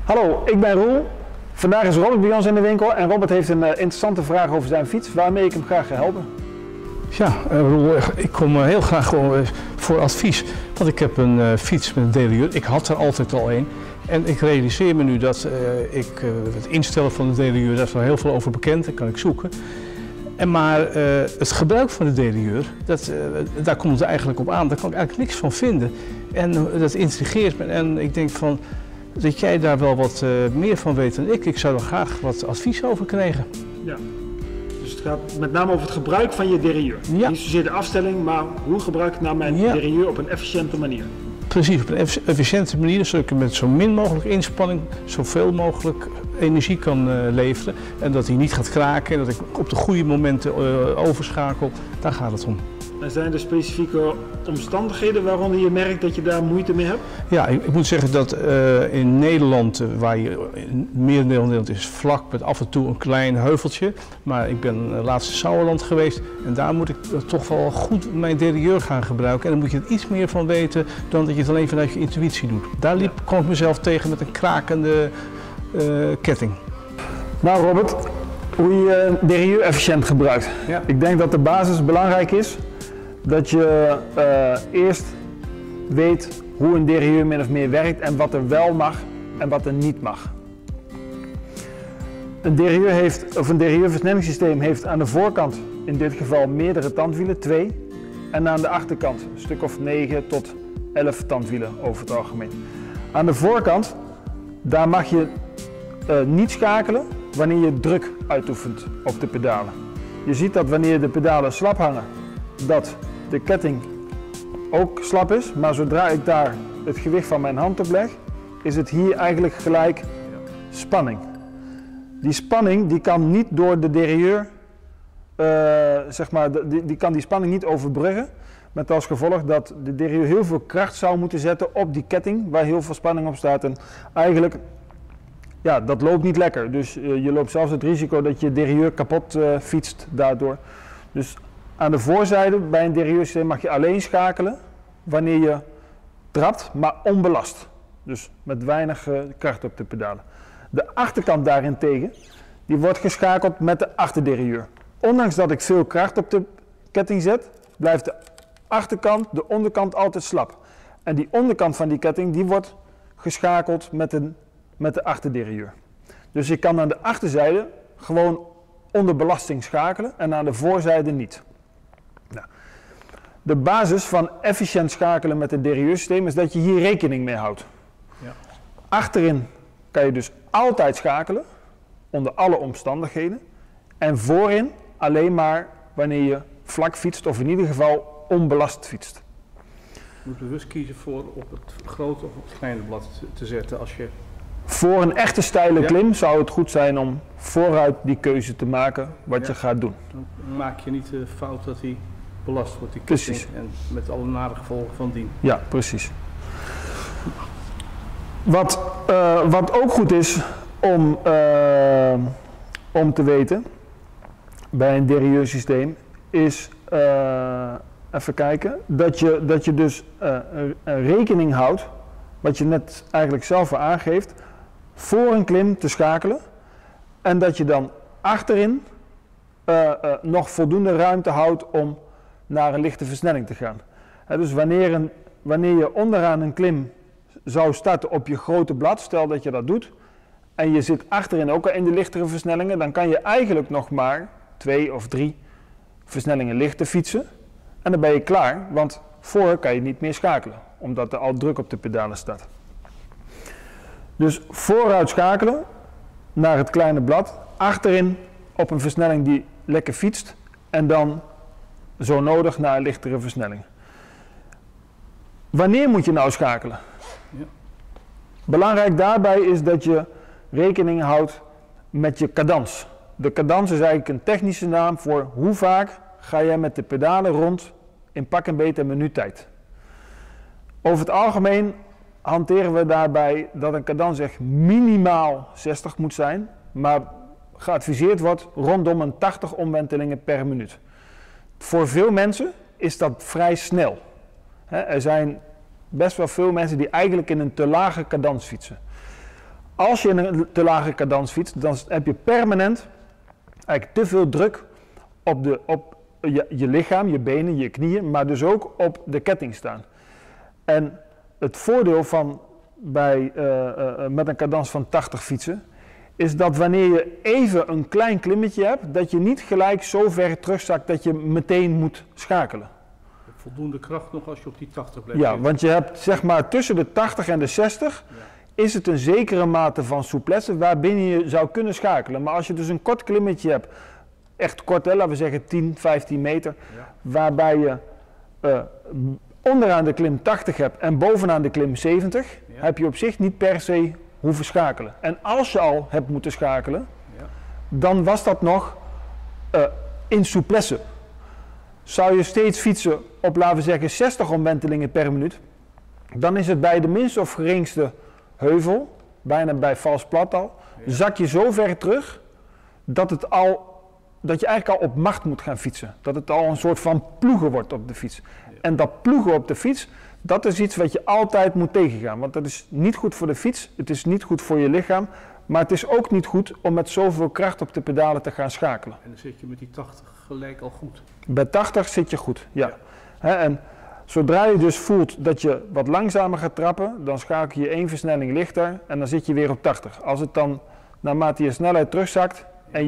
Hallo, ik ben Roel. Vandaag is Robert bij ons in de winkel en Robert heeft een interessante vraag over zijn fiets waarmee ik hem graag ga helpen. Ja, Roel, ik kom heel graag voor advies, want ik heb een fiets met een derailleur. Ik had er altijd al een en ik realiseer me nu dat het instellen van de derailleur, daar is wel heel veel over bekend, dat kan ik zoeken. Maar het gebruik van de derailleur, daar komt het eigenlijk op aan, daar kan ik eigenlijk niks van vinden. En dat intrigeert me en ik denk van dat jij daar wel wat meer van weet dan ik. Ik zou er graag wat advies over krijgen. Ja. Dus het gaat met name over het gebruik van je derailleur. Ja. Niet zozeer de afstelling, maar hoe gebruik ik nou mijn derailleur op een efficiënte manier. Precies, op een efficiënte manier, zodat ik met zo min mogelijk inspanning zoveel mogelijk energie kan leveren. En dat hij niet gaat kraken en dat ik op de goede momenten overschakel. Daar gaat het om. En zijn er specifieke omstandigheden waaronder je merkt dat je daar moeite mee hebt? Ja, ik moet zeggen dat in Nederland, waar je in merendeel Nederland is vlak met af en toe een klein heuveltje. Maar ik ben laatst in Sauerland geweest en daar moet ik toch wel goed mijn derailleur gaan gebruiken. En dan moet je er iets meer van weten dan dat je het alleen vanuit je intuïtie doet. Daar kwam ik mezelf tegen met een krakende ketting. Nou Robert, hoe je derailleur efficiënt gebruikt. Ja. Ik denk dat de basis belangrijk is. Dat je eerst weet hoe een derailleur min of meer werkt en wat er wel mag en wat er niet mag. Een derailleurversnellingssysteem heeft aan de voorkant in dit geval meerdere tandwielen, 2. En aan de achterkant een stuk of 9 tot 11 tandwielen over het algemeen. Aan de voorkant, daar mag je niet schakelen wanneer je druk uitoefent op de pedalen. Je ziet dat wanneer de pedalen slap hangen, dat de ketting ook slap is, maar zodra ik daar het gewicht van mijn hand op leg, is het hier eigenlijk gelijk spanning. Die spanning die kan niet door de derailleur, die kan die spanning niet overbruggen, met als gevolg dat de derailleur heel veel kracht zou moeten zetten op die ketting waar heel veel spanning op staat. En eigenlijk, ja, dat loopt niet lekker. Dus je loopt zelfs het risico dat je derailleur kapot fietst daardoor. Dus aan de voorzijde bij een derailleursysteem mag je alleen schakelen wanneer je trapt, maar onbelast. Dus met weinig kracht op de pedalen. De achterkant daarentegen, die wordt geschakeld met de achterderailleur. Ondanks dat ik veel kracht op de ketting zet, blijft de achterkant, de onderkant altijd slap. En die onderkant van die ketting, die wordt geschakeld met de achterderailleur. Dus ik kan aan de achterzijde gewoon onder belasting schakelen en aan de voorzijde niet. Nou, de basis van efficiënt schakelen met het derailleursysteem is dat je hier rekening mee houdt. Ja. Achterin kan je dus altijd schakelen, onder alle omstandigheden. En voorin alleen maar wanneer je vlak fietst of in ieder geval onbelast fietst. Je moet bewust kiezen voor op het grote of op het kleine blad te zetten als je... Voor een echte steile klim zou het goed zijn om vooruit die keuze te maken wat je gaat doen. Dan maak je niet de fout dat hij belast wordt, die ketting, en met alle nare gevolgen van dien. Ja, precies. Wat ook goed is om te weten bij een derailleursysteem is, even kijken, dat je dus een rekening houdt, wat je net eigenlijk zelf al aangeeft, voor een klim te schakelen en dat je dan achterin nog voldoende ruimte houdt om naar een lichte versnelling te gaan. Dus wanneer je onderaan een klim zou starten op je grote blad, stel dat je dat doet, en je zit achterin ook al in de lichtere versnellingen, dan kan je eigenlijk nog maar 2 of 3 versnellingen lichter fietsen en dan ben je klaar, want voor kan je niet meer schakelen, omdat er al druk op de pedalen staat. Dus vooruit schakelen naar het kleine blad, achterin op een versnelling die lekker fietst en dan zo nodig naar een lichtere versnelling. Wanneer moet je nou schakelen? Ja. Belangrijk daarbij is dat je rekening houdt met je cadans. De cadans is eigenlijk een technische naam voor hoe vaak ga jij met de pedalen rond in pak en beet een minuuttijd. Over het algemeen hanteren we daarbij dat een cadans echt minimaal 60 moet zijn, maar geadviseerd wordt rondom een 80 omwentelingen per minuut. Voor veel mensen is dat vrij snel. Er zijn best wel veel mensen die eigenlijk in een te lage cadans fietsen. als je in een te lage cadans fietst, dan heb je permanent eigenlijk te veel druk op je lichaam, je benen, je knieën, maar dus ook op de ketting staan. En het voordeel van met een cadans van 80 fietsen, is dat wanneer je even een klein klimmetje hebt, dat je niet gelijk zo ver terugzakt dat je meteen moet schakelen. Voldoende kracht nog als je op die 80 blijft. Ja, want je hebt zeg maar tussen de 80 en de 60 is het een zekere mate van souplesse waarbinnen je zou kunnen schakelen. Maar als je dus een kort klimmetje hebt, echt kort, hè, laten we zeggen 10, 15 meter, waarbij je onderaan de klim 80 hebt en bovenaan de klim 70, heb je op zich niet per se hoeven schakelen. En als je al hebt moeten schakelen, dan was dat nog in souplesse. Zou je steeds fietsen op, laten we zeggen, 60 omwentelingen per minuut, dan is het bij de minste of geringste heuvel, bijna bij vals plat al, zak je zo ver terug dat je eigenlijk al op macht moet gaan fietsen. Dat het al een soort van ploegen wordt op de fiets. En dat ploegen op de fiets, dat is iets wat je altijd moet tegengaan. Want dat is niet goed voor de fiets, het is niet goed voor je lichaam, maar het is ook niet goed om met zoveel kracht op de pedalen te gaan schakelen. En dan zit je met die 80 gelijk al goed. Bij 80 zit je goed, ja. En zodra je dus voelt dat je wat langzamer gaat trappen, dan schakel je 1 versnelling lichter en dan zit je weer op 80. Als het dan naarmate je snelheid terugzakt en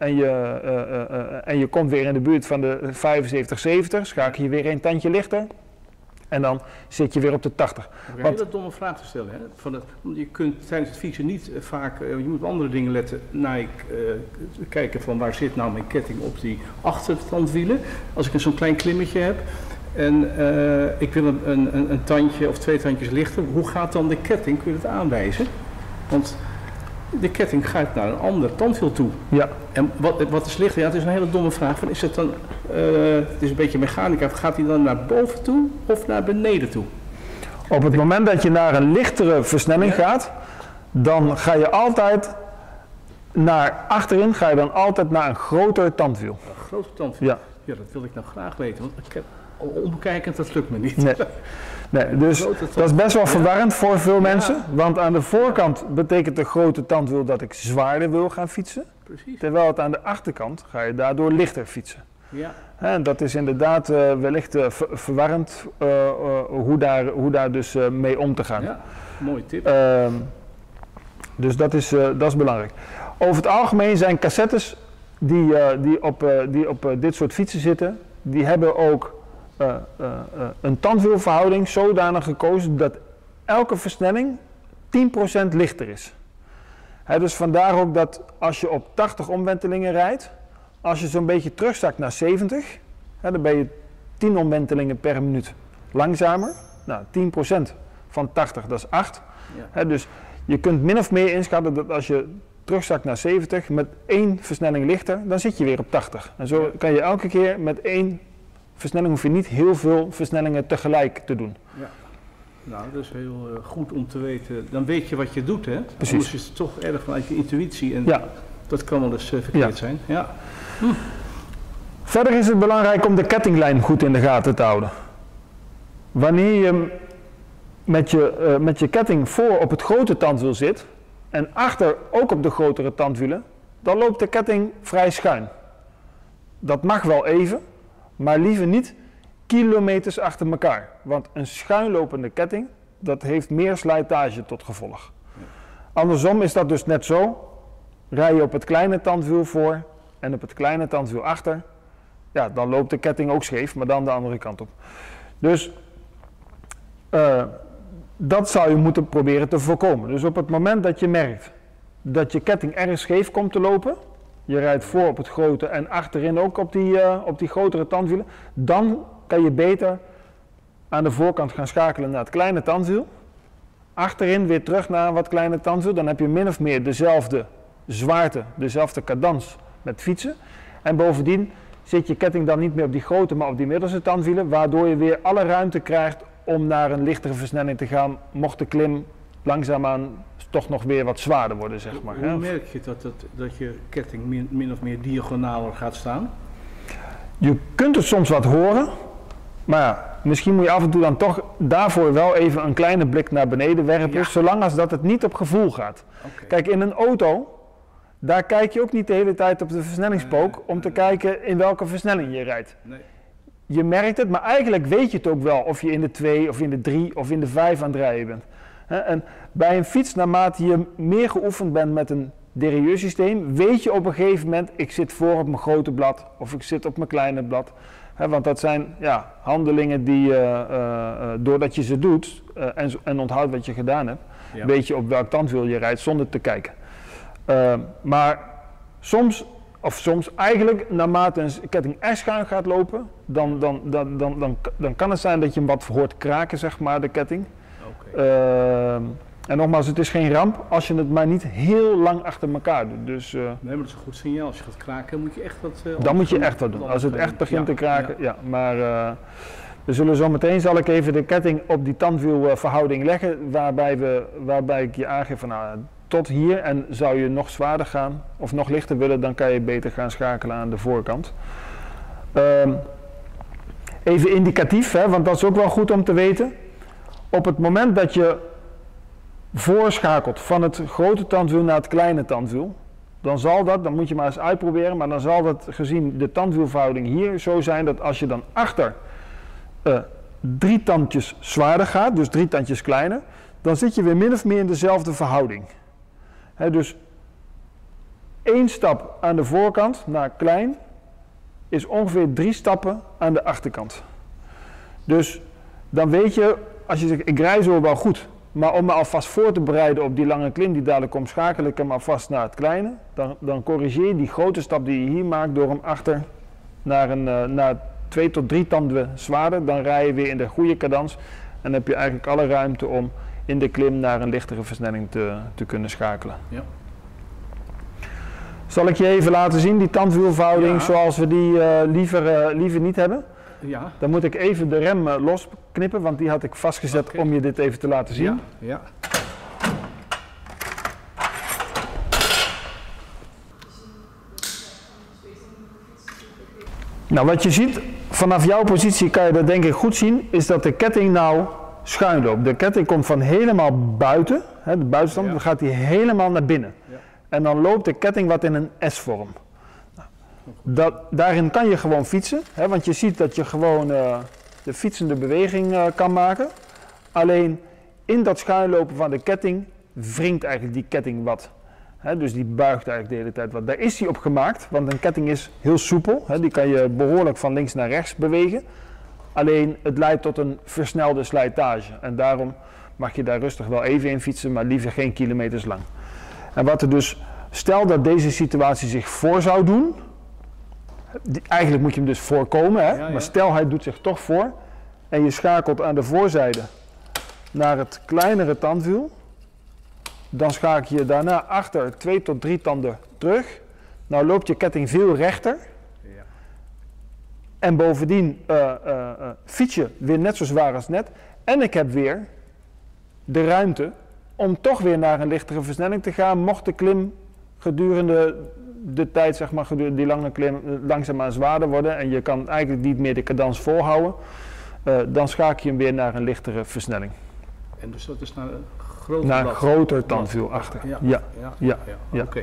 je komt weer in de buurt van de 75, 70, schakel je weer 1 tandje lichter. En dan zit je weer op de 80. Ik heb een hele domme vraag te stellen. Hè? Je kunt tijdens het fietsen niet vaak, je moet op andere dingen letten, kijken van waar zit nou mijn ketting op die achtertandwielen. Als ik zo'n klein klimmetje heb en ik wil een tandje of 2 tandjes lichter, hoe gaat dan de ketting? Kun je het aanwijzen? Want de ketting gaat naar een ander tandwiel toe. Ja. En wat is lichter? Ja, het is een hele domme vraag. Is het dan, het is een beetje mechanica, gaat hij dan naar boven toe of naar beneden toe? Op het moment dat je naar een lichtere versnelling gaat, dan ga je altijd naar achterin, ga je dan altijd naar een groter tandwiel. Een groter tandwiel? Ja. Ja, dat wil ik nou graag weten, want ik heb omkijkend, dat lukt me niet. Nee, dus dat is best wel verwarrend voor veel mensen, want aan de voorkant betekent de grote tandwiel dat ik zwaarder wil gaan fietsen. Precies. Terwijl het aan de achterkant ga je daardoor lichter fietsen. Ja. En dat is inderdaad wellicht verwarrend hoe daar dus mee om te gaan. Ja, mooie tip. Dus dat is belangrijk. Over het algemeen zijn cassettes die op dit soort fietsen zitten, die hebben ook een tandwielverhouding zodanig gekozen dat elke versnelling 10% lichter is. Dus vandaar ook dat als je op 80 omwentelingen rijdt, als je zo'n beetje terugzakt naar 70, dan ben je 10 omwentelingen per minuut langzamer. Nou, 10% van 80, dat is 8. Ja. Dus je kunt min of meer inschatten dat als je terugzakt naar 70 met 1 versnelling lichter, dan zit je weer op 80. En zo kan je elke keer met 1 versnelling, hoef je niet heel veel versnellingen tegelijk te doen. Ja. Nou, dat is heel goed om te weten. Dan weet je wat je doet, hè? Precies. Anders is het toch erg vanuit je intuïtie en dat kan wel eens verkeerd zijn. Ja. Verder is het belangrijk om de kettinglijn goed in de gaten te houden. Wanneer je met je ketting voor op het grote tandwiel zit en achter ook op de grotere tandwielen, dan loopt de ketting vrij schuin. Dat mag wel even, maar liever niet kilometers achter elkaar. Want een schuinlopende ketting, dat heeft meer slijtage tot gevolg. Andersom is dat dus net zo. Rij je op het kleine tandwiel voor en op het kleine tandwiel achter, ja, dan loopt de ketting ook scheef, maar dan de andere kant op. Dus dat zou je moeten proberen te voorkomen. Dus op het moment dat je merkt dat je ketting erg scheef komt te lopen, je rijdt voor op het grote en achterin ook op die grotere tandwielen, dan kan je beter aan de voorkant gaan schakelen naar het kleine tandwiel. Achterin weer terug naar een wat kleine tandwiel, dan heb je min of meer dezelfde zwaarte, dezelfde cadans met fietsen. En bovendien zit je ketting dan niet meer op die grote, maar op die middelste tandwielen, waardoor je weer alle ruimte krijgt om naar een lichtere versnelling te gaan, mocht de klim langzaamaan toch nog weer wat zwaarder worden, zeg maar. Hoe merk je dat je ketting min of meer diagonaler gaat staan? Je kunt het soms wat horen, maar misschien moet je af en toe dan toch daarvoor wel even een kleine blik naar beneden werpen, zolang als dat het niet op gevoel gaat. Kijk, in een auto, daar kijk je ook niet de hele tijd op de versnellingspook om te kijken in welke versnelling je rijdt. Nee. Je merkt het, maar eigenlijk weet je het ook wel of je in de 2 of in de 3 of in de 5 aan het rijden bent. En bij een fiets, naarmate je meer geoefend bent met een derailleursysteem, weet je op een gegeven moment, ik zit voor op mijn grote blad of ik zit op mijn kleine blad. Want dat zijn handelingen die, doordat je ze doet en onthoudt wat je gedaan hebt, weet je op welk tandwiel je rijdt zonder te kijken. Maar soms eigenlijk, naarmate een ketting echt schuin gaat lopen, dan kan het zijn dat je hem wat hoort kraken, zeg maar, de ketting. En nogmaals, het is geen ramp als je het maar niet heel lang achter elkaar doet. Dus, nee, maar dat is een goed signaal. Als je gaat kraken, moet je echt wat dan moet je echt wat doen. Als het echt begint te kraken, maar we zullen zo meteen, zal ik even de ketting op die tandwielverhouding leggen, waarbij ik je aangeef van tot hier, en zou je nog zwaarder gaan of nog lichter willen, dan kan je beter gaan schakelen aan de voorkant. Even indicatief, want dat is ook wel goed om te weten. Op het moment dat je voorschakelt van het grote tandwiel naar het kleine tandwiel, dan moet je maar eens uitproberen, maar dan zal dat gezien de tandwielverhouding hier zo zijn dat als je dan achter 3 tandjes zwaarder gaat, dus 3 tandjes kleiner, dan zit je weer min of meer in dezelfde verhouding. Dus 1 stap aan de voorkant naar klein is ongeveer 3 stappen aan de achterkant. Dus dan weet je, als je zegt ik rij zo wel goed, maar om me alvast voor te bereiden op die lange klim die dadelijk komt, schakel ik hem alvast naar het kleine. Dan corrigeer je die grote stap die je hier maakt door hem achter naar 2 tot 3 tanden zwaarder. Dan rij je weer in de goede cadans en dan heb je eigenlijk alle ruimte om in de klim naar een lichtere versnelling te kunnen schakelen. Ja. Zal ik je even laten zien, die tandwielverhouding zoals we die liever niet hebben? Ja. Dan moet ik even de rem losknippen, want die had ik vastgezet om je dit even te laten zien. Ja. Nou, wat je ziet, vanaf jouw positie kan je dat denk ik goed zien, is dat de ketting nou schuin loopt. De ketting komt van helemaal buiten, de buitenstand, dan gaat hij helemaal naar binnen. Ja. En dan loopt de ketting wat in een S-vorm. Daarin kan je gewoon fietsen, want je ziet dat je gewoon de fietsende beweging kan maken. Alleen in dat schuinlopen van de ketting wringt eigenlijk die ketting wat. Dus die buigt eigenlijk de hele tijd wat. Daar is die op gemaakt, want een ketting is heel soepel. Die kan je behoorlijk van links naar rechts bewegen. Alleen het leidt tot een versnelde slijtage. En daarom mag je daar rustig wel even in fietsen, maar liever geen kilometers lang. En wat er dus, stel dat deze situatie zich voor zou doen. Eigenlijk moet je hem dus voorkomen, maar stel hij doet zich toch voor en je schakelt aan de voorzijde naar het kleinere tandwiel, dan schakel je daarna achter 2 tot 3 tanden terug. Nou loopt je ketting veel rechter en bovendien fiets je weer net zo zwaar als net en ik heb weer de ruimte om toch weer naar een lichtere versnelling te gaan, mocht de klim gedurende de tijd, zeg maar, die lange klim langzaamaan zwaarder worden en je kan eigenlijk niet meer de cadans volhouden, dan schakel je hem weer naar een lichtere versnelling. En dus dat is naar een groter tandwiel achter. Ja. Oké.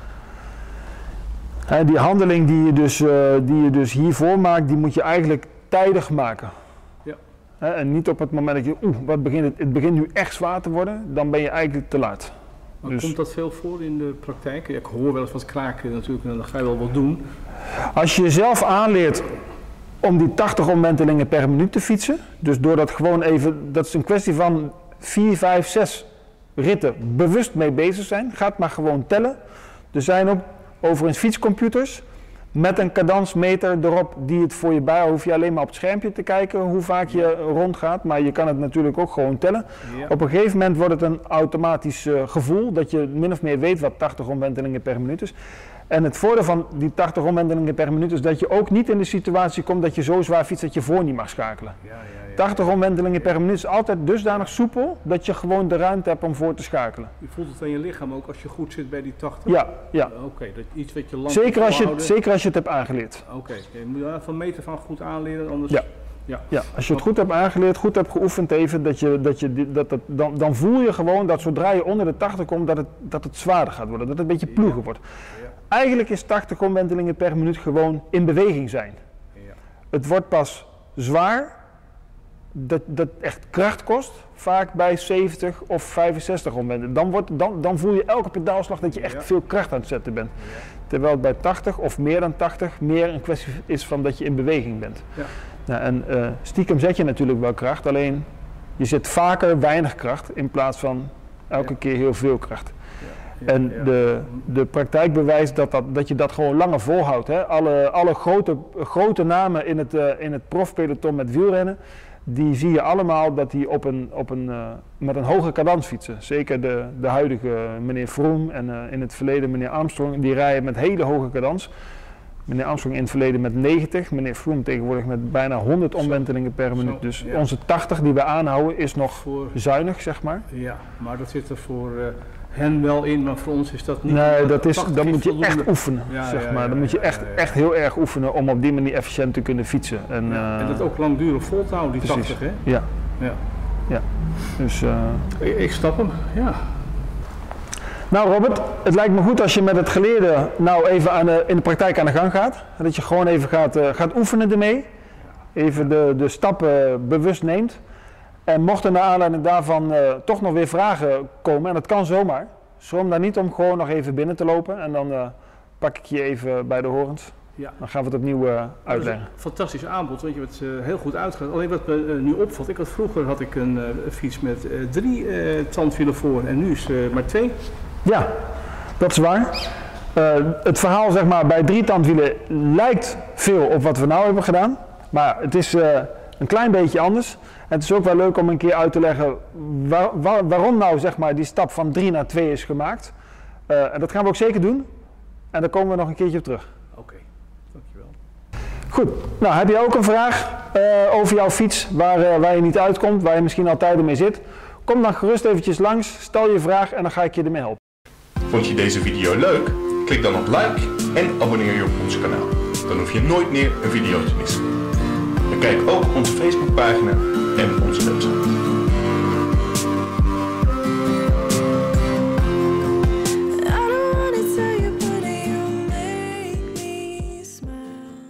Die handeling die je dus hiervoor maakt, die moet je eigenlijk tijdig maken. Ja. En niet op het moment dat je, het begint nu echt zwaar te worden, dan ben je eigenlijk te laat. Maar dus, komt dat veel voor in de praktijk? Ik hoor wel eens wat kraken natuurlijk, en dan ga je wel wat doen. Als je jezelf aanleert om die 80 omwentelingen per minuut te fietsen, dus door dat gewoon even, dat is een kwestie van 4, 5, 6 ritten bewust mee bezig zijn, gaat maar gewoon tellen. Er zijn ook overigens fietscomputers met een cadansmeter erop die het voor je bijhoudt. Hoef je alleen maar op het schermpje te kijken hoe vaak je rondgaat, maar je kan het natuurlijk ook gewoon tellen. Ja. Op een gegeven moment wordt het een automatisch gevoel dat je min of meer weet wat 80 omwentelingen per minuut is. En het voordeel van die 80 omwentelingen per minuut is dat je ook niet in de situatie komt dat je zo zwaar fietst dat je voor niet mag schakelen. 80 omwentelingen per minuut is altijd dusdanig soepel dat je gewoon de ruimte hebt om voor te schakelen. Je voelt het aan je lichaam ook als je goed zit bij die 80? Ja. Oké, dat iets wat je lang zeker als je het hebt aangeleerd. Oké, je moet van meet af aan goed aanleren, anders Ja, als je het goed hebt aangeleerd, goed hebt geoefend even, dan voel je gewoon dat zodra je onder de 80 komt, dat het zwaarder gaat worden, dat het een beetje ploegen wordt. Ja. Eigenlijk is 80 omwentelingen per minuut gewoon in beweging zijn. Ja. Het wordt pas zwaar, dat echt kracht kost, vaak bij 70 of 65 omwentelingen. Dan voel je elke pedaalslag dat je echt veel kracht aan het zetten bent. Ja. Terwijl het bij 80 of meer dan 80 meer een kwestie is van dat je in beweging bent. Ja. Nou, en stiekem zet je natuurlijk wel kracht, alleen je zet vaker weinig kracht in plaats van elke keer heel veel kracht. Ja, en de praktijk bewijst dat je dat gewoon langer volhoudt. Hè? Alle grote namen in het profpeloton met wielrennen, die zie je allemaal dat die met een hoge cadans fietsen. Zeker de huidige meneer Froome en in het verleden meneer Armstrong, die rijden met hele hoge cadans. Meneer Armstrong in het verleden met 90, meneer Froome tegenwoordig met bijna 100 omwentelingen per minuut. Dus onze 80 die we aanhouden is nog zuinig, zeg maar. Ja, maar dat zit er voor hen wel in, maar voor ons is dat niet. Nee, dan moet je echt oefenen, zeg maar. Dan moet je echt heel erg oefenen om op die manier efficiënt te kunnen fietsen. En dat ook langdurig vol te houden, die precies. 80, hè? Ja. Dus, ik snap hem, ja. Nou Robert, het lijkt me goed als je met het geleerde nou even in de praktijk aan de gang gaat. En dat je gewoon even gaat oefenen ermee. Even de stappen bewust neemt. En mochten naar aanleiding daarvan toch nog weer vragen komen, en dat kan zomaar, schroom daar niet om gewoon nog even binnen te lopen. En dan pak ik je even bij de horens. Ja. Dan gaan we het opnieuw uitleggen. Een fantastisch aanbod, want je hebt het heel goed uitgelegd. Alleen wat me nu opvalt, vroeger had ik een fiets met 3 tandwielen voor en nu is maar 2. Ja, dat is waar. Het verhaal zeg maar, bij 3 tandwielen lijkt veel op wat we nou hebben gedaan. Maar het is een klein beetje anders. En het is ook wel leuk om een keer uit te leggen waarom nou zeg maar, die stap van 3 naar 2 is gemaakt. En dat gaan we ook zeker doen. En daar komen we nog een keertje op terug. Oké, dankjewel. Goed, nou heb je ook een vraag over jouw fiets waar je niet uitkomt, waar je misschien al tijden mee zit? Kom dan gerust eventjes langs, stel je vraag en dan ga ik je ermee helpen. Vond je deze video leuk? Klik dan op like en abonneer je op ons kanaal. Dan hoef je nooit meer een video te missen. En kijk ook op onze Facebookpagina en onze website.